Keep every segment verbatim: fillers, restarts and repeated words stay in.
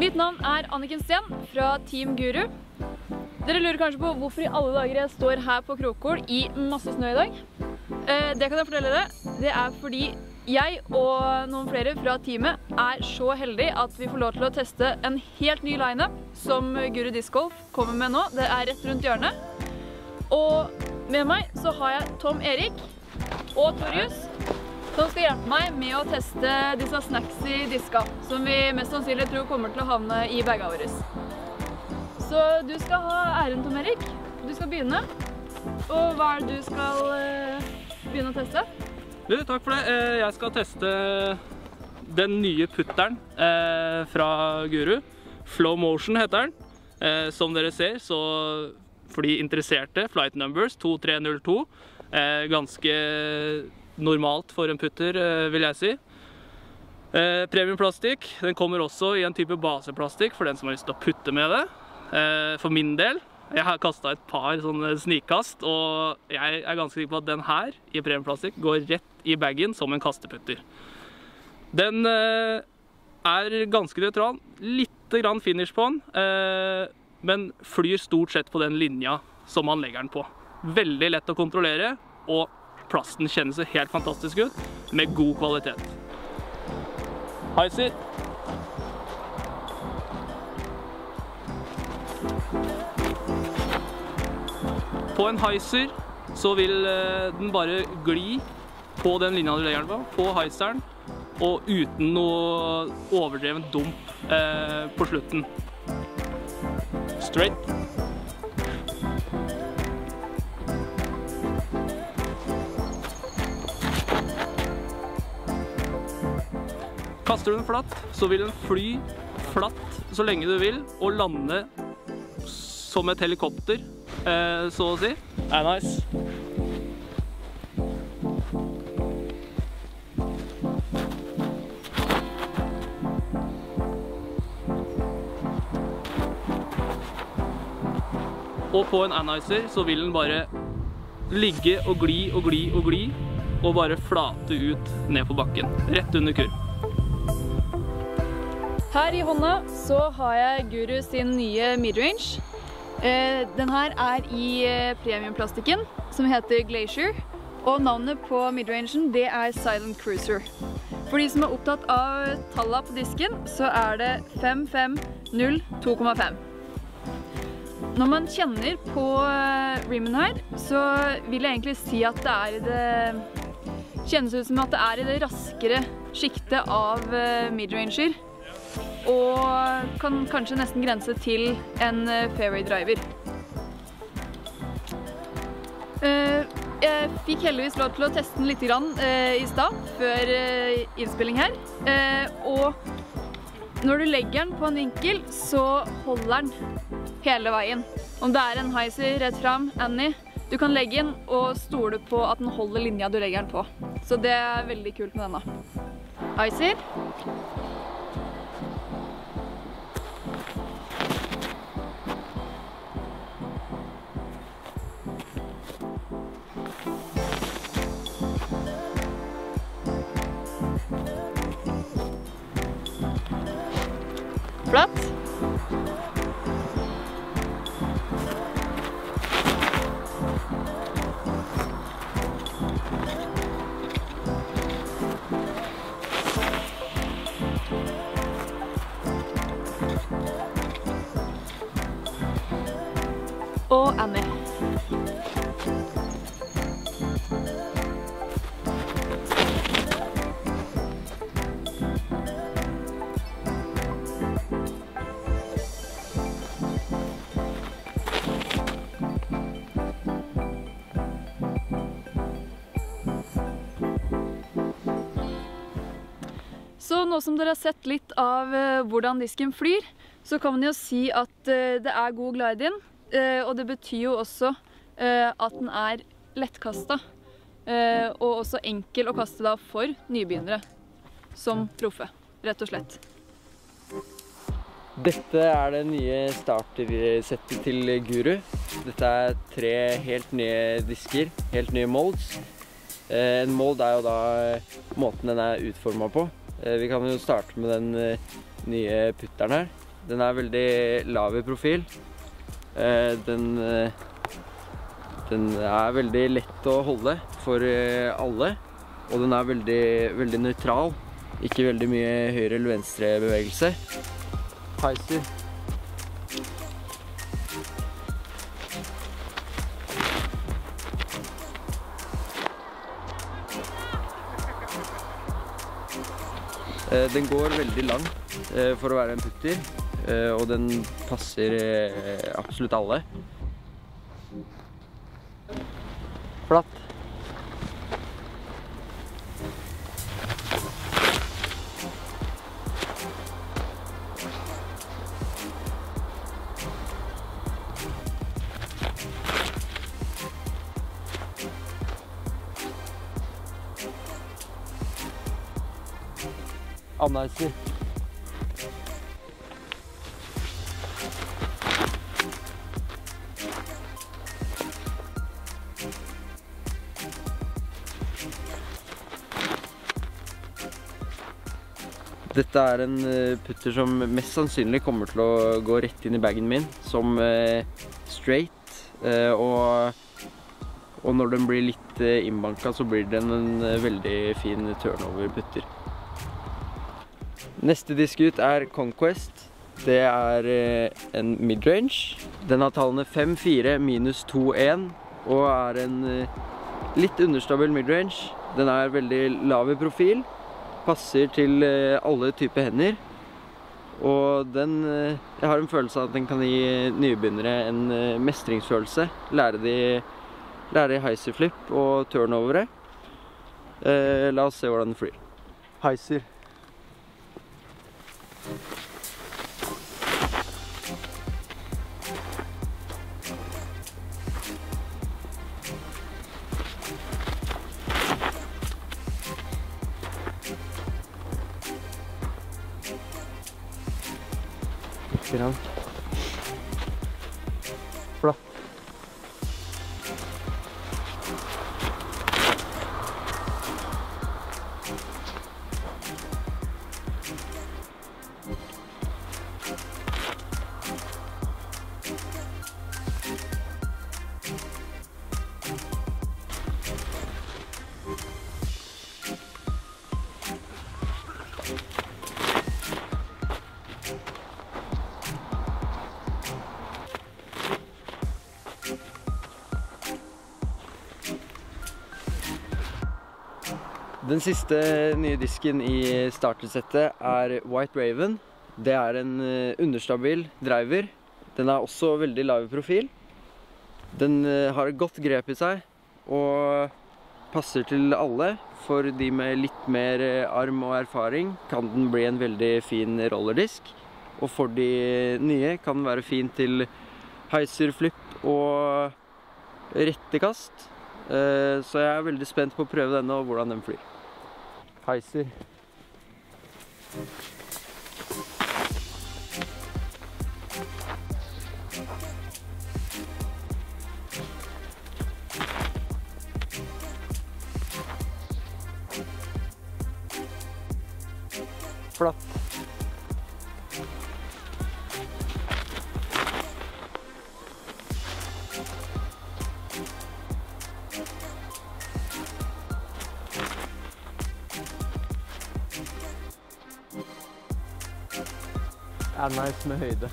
Mitt navn er Anniken Sten fra Team Guru. Dere lurer kanskje på hvorfor i alle dager jeg står her på Kråkol i masse snø i dag. Det kan jeg fortelle dere. Det er fordi jeg og noen flere fra teamet er så heldige at vi får lov til å teste en helt ny line-up som Guru Disc Golf kommer med nå. Det er rett rundt hjørnet. Og med meg så har jeg Tom Erik og Torjus, som skal hjelpe meg med å teste disse snacksy diska, som vi mest sannsynlig tror kommer til å havne i baga våre. Så du skal ha æren, Tom Erik. Du skal begynne. Og hva er det du skal uh, begynne å teste? Du, takk for det. Jeg skal teste den nye putteren eh, fra Guru. Flow Motion heter den. Eh, som dere ser, så for de interesserte, flight numbers to tre null to. Eh, ganske normalt for en putter, eh, vil jeg si. Eh, premiumplastikk, den kommer også i en type baseplastikk for den som har lyst til å putte med det. Eh, for min del, jeg har kastet et par sånne snikkast, og jeg er ganske sikker på at den her i premiumplastikk går rett i baggen som en kasteputter. Den eh, er ganske nøytral, litt grann finish på den, eh, men flyr stort sett på den linja som man legger den på. Veldig lett å kontrollere, og plasten kjennes helt fantastisk ut, med god kvalitet. Heiser. På en heiser så vil den bare gli på den linja du legger den på, på heiseren, og uten noe overdreven dump eh, på slutten. Straight. Kaster du den flatt, så vil den fly flatt så lenge du vil, og lande som et helikopter, eh, så å si. Det er nice. Og på en anhyzer så vil den bare ligge og gli og gli og gli, og bare flate ut ned på bakken, rett under kurv. Her i hånda så har jeg Guru sin nye midrange. Den her er i premiumplastikken, som heter Glacier, og navnet på midrangen det er Silent Cruiser. For de som er opptatt av tallene på disken, så er det fem fem null to komma fem. Når man kjenner på rimmen her, så vil jeg egentlig si at det er i det kjennes ut som at det er i det raskere skiktet av midranger, og kan kanskje nesten grense til en fairway driver. Jeg fikk heldigvis lov til å teste den litt grann i stad, før innspilling her, og når du legger den på en vinkel, så holder den hele veien. Om det er en heiser rett fram, Annie, du kan legge den og stole på at den holder linja du legger den på. Så det er veldig kult med denne. Heiser. Flatt. Og Annie. Så nå som dere har sett litt av hvordan disken flyr, så kan man jo si at det er god glide-in, og det betyr jo også at den er lettkastet, og også enkel å kaste da for nybegynnere som proffe, rett og slett. Dette er det nye startersettet til Guru. Dette er tre helt nye disker, helt nye molds. En mold er jo da måten den er utformet på. Vi kan jo starte med den nye putteren her. Den er veldig lav i profil. Den, den er veldig lett å holde for alle, og den er veldig, veldig nøytral. Ikke veldig mye høyre eller venstre bevegelse. Heiser. Den går veldig langt for å være en putter, og den passer absolutt alle. Flatt. Annicer. Dette er en putter som mest sannsynlig kommer til å gå rett inn i bagen min som straight, og, og når den blir litt innbanket så blir den en veldig fin turnover-putter. Neste disk ut er Conquest. Det er en midrange. Den har tallene fem fire minus to en og er en litt understabil midrange. Den er veldig lav i profil, passer til alle typer hender. Og den, jeg har en følelse av at den kan gi nybegynnere en mestringsfølelse. Lære de, lære de heiserflip og turnovere. La oss se hvordan den flyr. Heiser. Flatt. Den siste nye disken i startersettet er White Raven. Det er en understabil driver. Den er også veldig lav i profil. Den har et godt grep i seg og passer til alle. For de med litt mer arm og erfaring kan den bli en veldig fin rollerdisk. Og for de nye kan den være fin til heiserflip og rettekast. Så jeg er veldig spent på å prøve denne og hvordan den flyr. Heiser. Flatt. Er nice med høyde.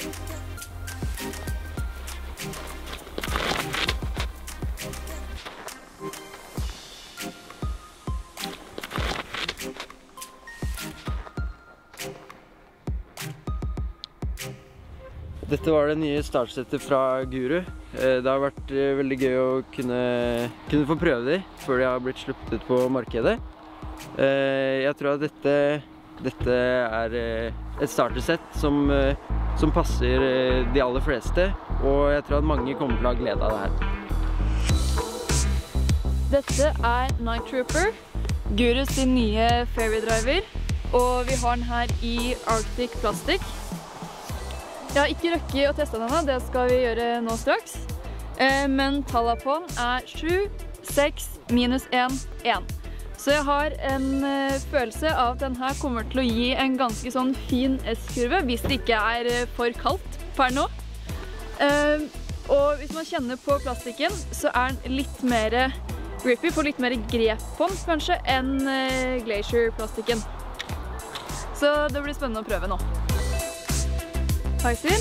Dette var det nye startsettet fra Guru. Det har vært veldig gøy å kunne, kunne få prøve de før de har blitt sluppet ut på markedet. Jeg tror at dette, dette er et startersett som, som passer de aller fleste, og jeg tror at mange kommer til å ha glede av det her. Dette er Night Trooper, Guru sin nye fairway driver, og vi har den her i Arctic Plastic. Jeg har ikke røkket å teste den ennå, det skal vi gjøre nå straks. Men tallet på den er sju, seks, minus en, en. Så jeg har en uh, følelse av at den her kommer til å gi en ganske sånn fin S-kurve, hvis det ikke er uh, for kaldt per nå. Uh, og hvis man kjenner på plastikken, så er den litt mer grippy, får litt mer grep på den kanskje, enn uh, Glacier-plastikken. Så det blir spennende å prøve nå. Heiser.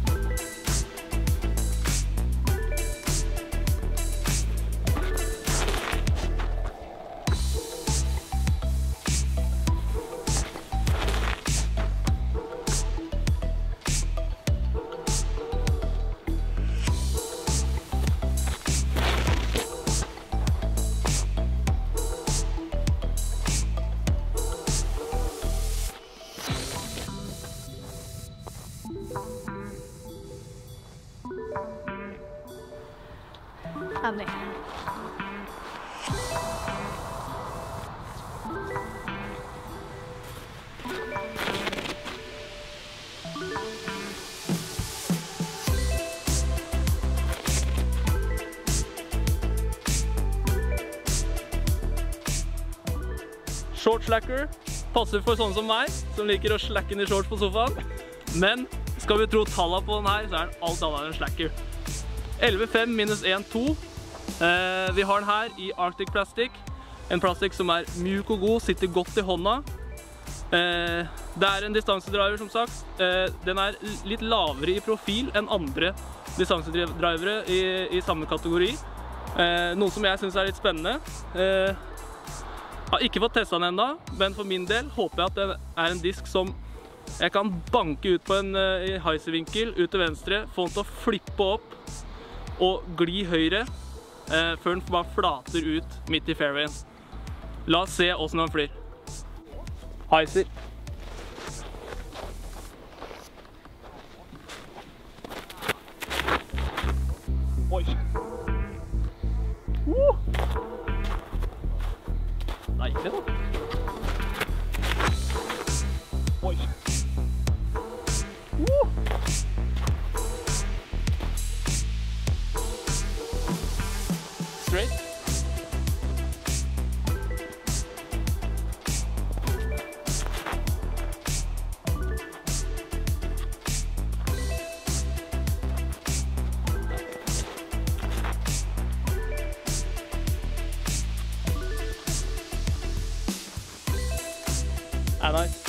Annie. Short slacker passer for sånne som meg, som liker å slacke inn i shorts på sofaen. Men skal vi tro tallene på den her, så er den alt annet enn en slacker. elleve fem minus en to. Eh, vi har den her i Arctic Plastic. En plastikk som er mjuk og god, sitter godt i hånda. Eh, det er en distansedriver, som sagt. Eh, den er litt lavere i profil enn andre distansedrivere i, i samme kategori. Eh, noe som jeg synes er litt spennende. Eh, har ikke fått testet den enda, men for min del håper jeg at det er en disk som jeg kan banke ut på en uh, heiservinkel ut til venstre, få den til å flippe opp og gli høyre uh, før den bare flater ut midt i fairwayen. La oss se hvordan den flyr. Heiser. Oi. Uh. Deilig da. Oi. Uh. Straight. Ah, nice.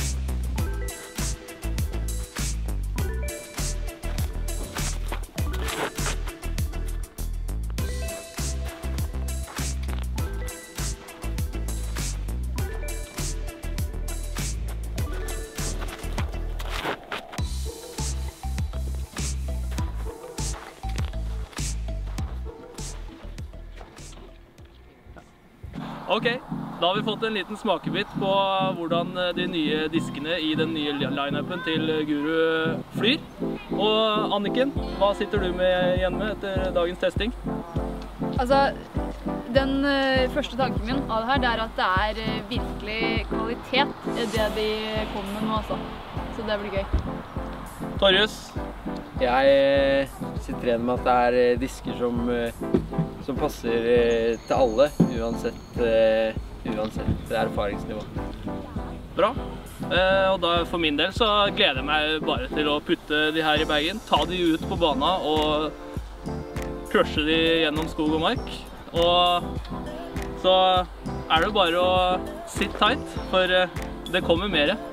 Ok, da har vi fått en liten smakebit på hvordan de nye diskene i den nye line-upen til Guru flyr. Og Anniken, hva sitter du med igjen med etter dagens testing? Altså, den første tanken min av det her, det er at det er virkelig kvalitet i det de kommer med nå, altså. Så det blir gøy. Torjus? Jeg sitter igjen med at det er disker som, som passer til alle, uansett, uansett erfaringsnivå. Bra. Og da for min del så gleder jeg meg bare til å putte de her i bagen, ta de ut på bana og crushe de gjennom skog og mark. Og så er det bare å sitte tight, for det kommer mer.